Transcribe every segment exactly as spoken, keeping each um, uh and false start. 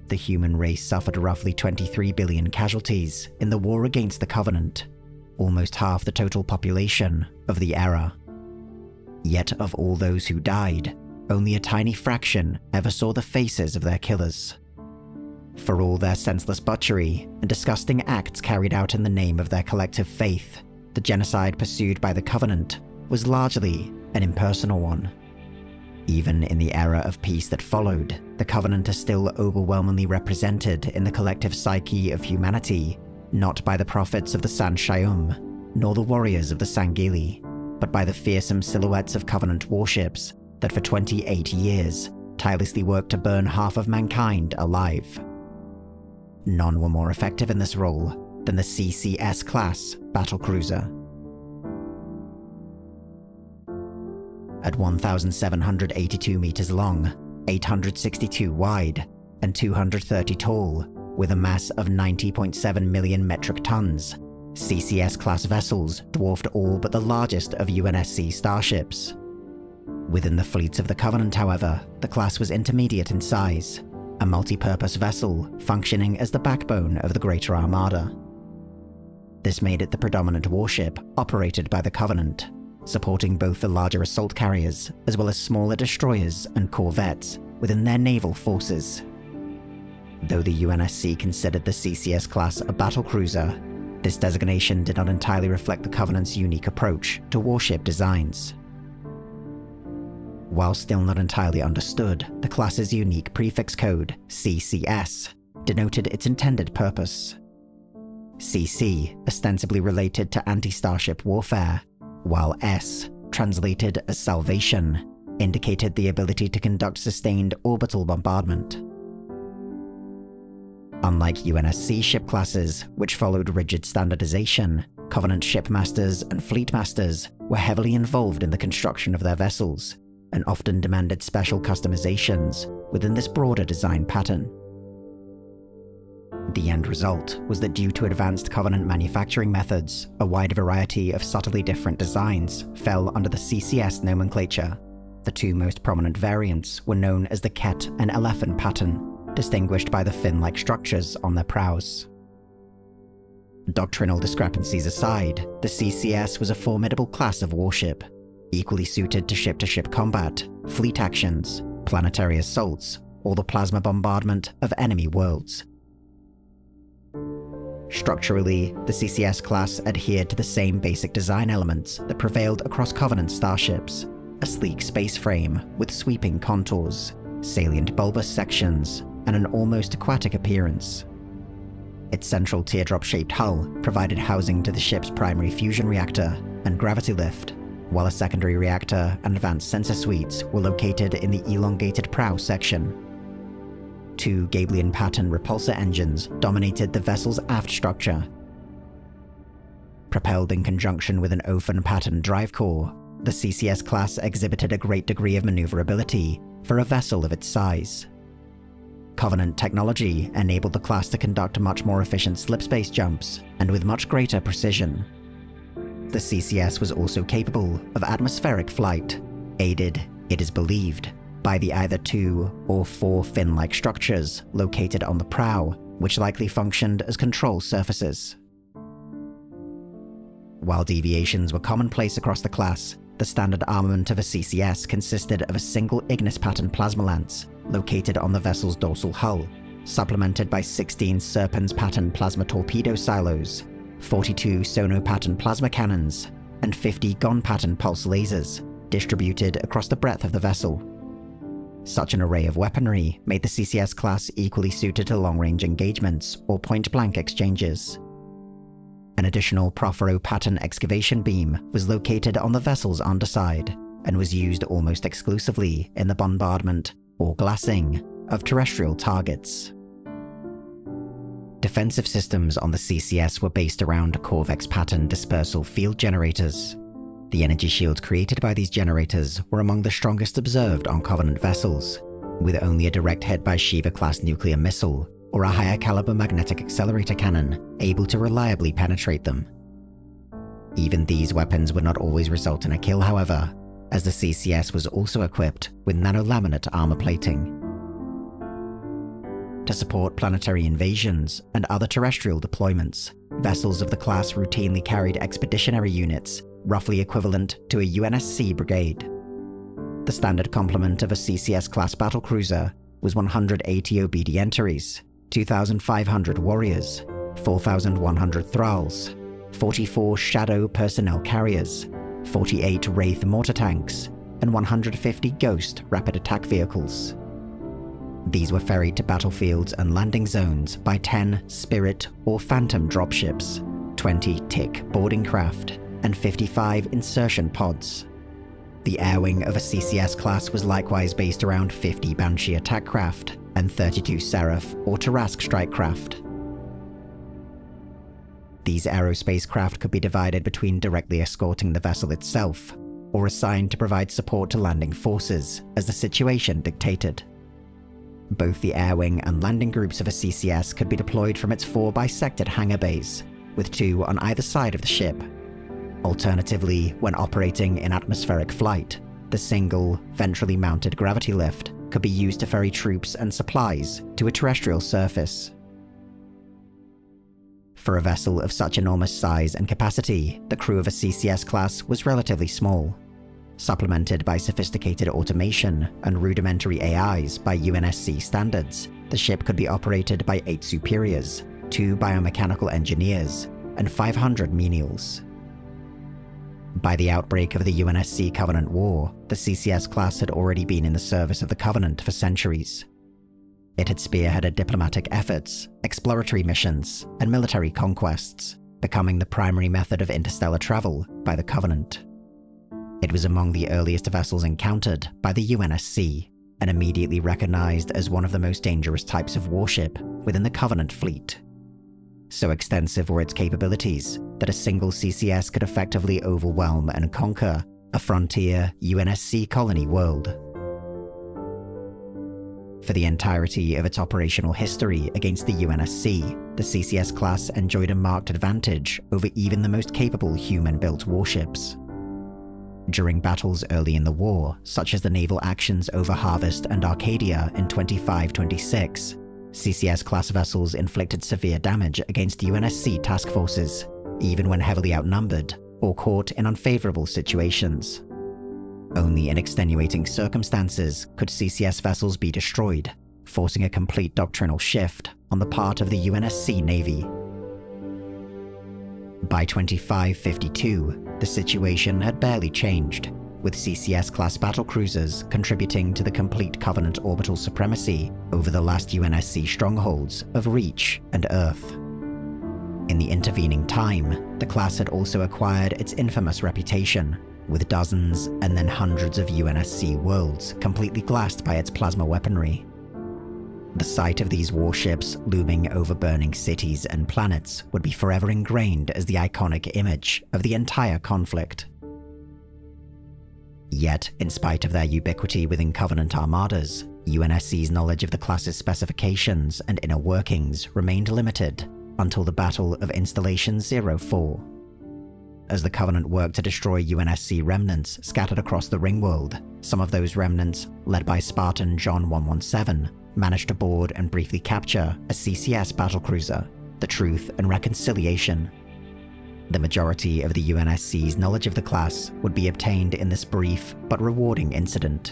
the human race suffered roughly twenty-three billion casualties in the war against the Covenant, almost half the total population of the era. Yet of all those who died, only a tiny fraction ever saw the faces of their killers. For all their senseless butchery and disgusting acts carried out in the name of their collective faith, the genocide pursued by the Covenant was largely an impersonal one. Even in the era of peace that followed, the Covenant is still overwhelmingly represented in the collective psyche of humanity, not by the prophets of the San Shayum, nor the warriors of the Sangili, but by the fearsome silhouettes of Covenant warships that for twenty-eight years tirelessly worked to burn half of mankind alive. None were more effective in this role than the C C S Class Battlecruiser. At one thousand seven hundred eighty-two meters long, eight hundred sixty-two wide, and two hundred thirty tall, with a mass of ninety point seven million metric tons, C C S-class vessels dwarfed all but the largest of U N S C starships. Within the fleets of the Covenant, however, the class was intermediate in size, a multi-purpose vessel functioning as the backbone of the Greater Armada. This made it the predominant warship operated by the Covenant, supporting both the larger assault carriers as well as smaller destroyers and corvettes within their naval forces. Though the U N S C considered the C C S class a battlecruiser, this designation did not entirely reflect the Covenant's unique approach to warship designs. While still not entirely understood, the class's unique prefix code, C C S, denoted its intended purpose. C C, ostensibly related to anti-starship warfare, while S, translated as salvation, indicated the ability to conduct sustained orbital bombardment. Unlike U N S C ship classes, which followed rigid standardization, Covenant shipmasters and fleetmasters were heavily involved in the construction of their vessels, and often demanded special customizations within this broader design pattern. The end result was that due to advanced Covenant manufacturing methods, a wide variety of subtly different designs fell under the C C S nomenclature. The two most prominent variants were known as the Ket and Elephant pattern, distinguished by the fin-like structures on their prows. Doctrinal discrepancies aside, the C C S was a formidable class of warship, equally suited to ship-to-ship combat, fleet actions, planetary assaults, or the plasma bombardment of enemy worlds. Structurally, the C C S class adhered to the same basic design elements that prevailed across Covenant starships: a sleek space frame with sweeping contours, salient bulbous sections, and an almost aquatic appearance. Its central teardrop-shaped hull provided housing to the ship's primary fusion reactor and gravity lift, while a secondary reactor and advanced sensor suites were located in the elongated prow section. Two Gabrielian pattern repulsor engines dominated the vessel's aft structure. Propelled in conjunction with an Ofen pattern drive core, the C C S class exhibited a great degree of maneuverability for a vessel of its size. Covenant technology enabled the class to conduct much more efficient slipspace jumps, and with much greater precision. The C C S was also capable of atmospheric flight, aided, it is believed, by the either two or four fin-like structures located on the prow, which likely functioned as control surfaces. While deviations were commonplace across the class, the standard armament of a C C S consisted of a single Ignis pattern plasma lance located on the vessel's dorsal hull, supplemented by sixteen Serpens pattern plasma torpedo silos, forty-two Sono pattern plasma cannons, and fifty Gon pattern pulse lasers, distributed across the breadth of the vessel. Such an array of weaponry made the C C S class equally suited to long-range engagements or point-blank exchanges. An additional Prophero pattern excavation beam was located on the vessel's underside, and was used almost exclusively in the bombardment, or glassing, of terrestrial targets. Defensive systems on the C C S were based around Corvex pattern dispersal field generators. The energy shields created by these generators were among the strongest observed on Covenant vessels, with only a direct hit by Shiva-class nuclear missile or a higher caliber magnetic accelerator cannon able to reliably penetrate them. Even these weapons would not always result in a kill, however, as the C C S was also equipped with nanolaminate armor plating. To support planetary invasions and other terrestrial deployments, vessels of the class routinely carried expeditionary units, roughly equivalent to a U N S C brigade. The standard complement of a C C S Class Battlecruiser was one hundred eighty obedientaries, two thousand five hundred warriors, four thousand one hundred thralls, forty-four Shadow personnel carriers, forty-eight Wraith mortar tanks, and one hundred fifty Ghost rapid attack vehicles. These were ferried to battlefields and landing zones by ten Spirit or Phantom dropships, twenty Tick boarding craft, and fifty-five insertion pods. The air wing of a C C S class was likewise based around fifty Banshee attack craft and thirty-two Seraph or Tarask strike craft. These aerospace craft could be divided between directly escorting the vessel itself, or assigned to provide support to landing forces as the situation dictated. Both the air wing and landing groups of a C C S could be deployed from its four bisected hangar bays, with two on either side of the ship. Alternatively, when operating in atmospheric flight, the single, ventrally mounted gravity lift could be used to ferry troops and supplies to a terrestrial surface. For a vessel of such enormous size and capacity, the crew of a C C S class was relatively small. Supplemented by sophisticated automation and rudimentary A Is by U N S C standards, the ship could be operated by eight superiors, two biomechanical engineers, and five hundred menials. By the outbreak of the U N S C Covenant War, the C C S class had already been in the service of the Covenant for centuries. It had spearheaded diplomatic efforts, exploratory missions, and military conquests, becoming the primary method of interstellar travel by the Covenant. It was among the earliest vessels encountered by the U N S C, and immediately recognized as one of the most dangerous types of warship within the Covenant fleet. So extensive were its capabilities that a single C C S could effectively overwhelm and conquer a frontier U N S C colony world. For the entirety of its operational history against the U N S C, the C C S class enjoyed a marked advantage over even the most capable human-built warships. During battles early in the war, such as the naval actions over Harvest and Arcadia in twenty-five twenty-six, C C S class vessels inflicted severe damage against U N S C task forces, even when heavily outnumbered or caught in unfavorable situations. Only in extenuating circumstances could C C S vessels be destroyed, forcing a complete doctrinal shift on the part of the U N S C Navy. By twenty-five fifty-two, the situation had barely changed, with C C S class battlecruisers contributing to the complete Covenant orbital supremacy over the last U N S C strongholds of Reach and Earth. In the intervening time, the class had also acquired its infamous reputation, with dozens and then hundreds of U N S C worlds completely glassed by its plasma weaponry. The sight of these warships looming over burning cities and planets would be forever ingrained as the iconic image of the entire conflict. Yet, in spite of their ubiquity within Covenant armadas, U N S C's knowledge of the class's specifications and inner workings remained limited until the Battle of Installation zero four. As the Covenant worked to destroy U N S C remnants scattered across the Ringworld, some of those remnants, led by Spartan John one seventeen, managed to board and briefly capture a C C S battlecruiser, the Truth and Reconciliation. The majority of the U N S C's knowledge of the class would be obtained in this brief but rewarding incident.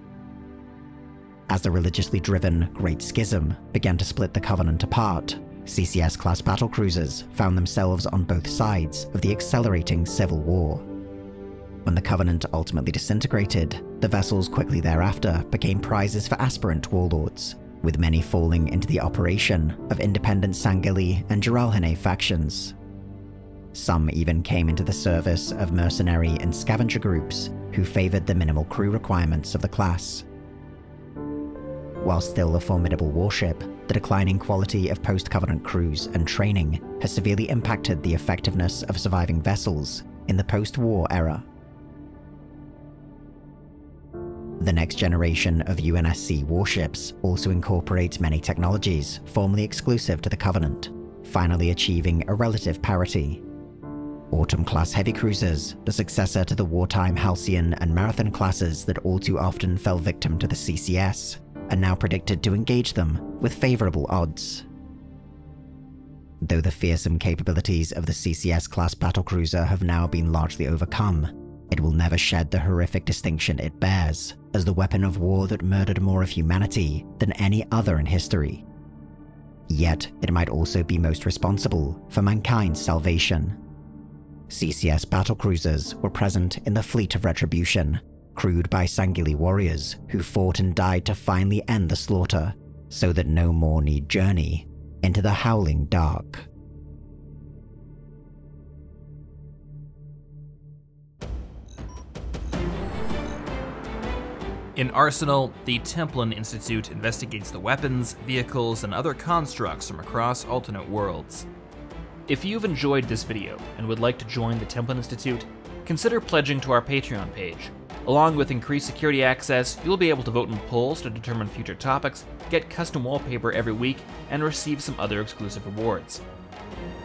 As the religiously driven Great Schism began to split the Covenant apart, C C S class battlecruisers found themselves on both sides of the accelerating civil war. When the Covenant ultimately disintegrated, the vessels quickly thereafter became prizes for aspirant warlords, with many falling into the operation of independent Sangili and Jiralhane factions. Some even came into the service of mercenary and scavenger groups who favored the minimal crew requirements of the class. While still a formidable warship, the declining quality of post-Covenant crews and training has severely impacted the effectiveness of surviving vessels in the post-war era. The next generation of U N S C warships also incorporates many technologies formerly exclusive to the Covenant, finally achieving a relative parity. Autumn-class heavy cruisers, the successor to the wartime Halcyon and Marathon classes that all too often fell victim to the C C S, are now predicted to engage them with favourable odds. Though the fearsome capabilities of the C C S Class Battlecruiser have now been largely overcome, it will never shed the horrific distinction it bears as the weapon of war that murdered more of humanity than any other in history. Yet, it might also be most responsible for mankind's salvation. C C S battlecruisers were present in the fleet of retribution, crewed by Sangili warriors who fought and died to finally end the slaughter, so that no more need journey into the howling dark. In Arsenal, the Templin Institute investigates the weapons, vehicles, and other constructs from across alternate worlds. If you've enjoyed this video and would like to join the Templin Institute, consider pledging to our Patreon page. Along with increased security access, you'll be able to vote in polls to determine future topics, get custom wallpaper every week, and receive some other exclusive rewards.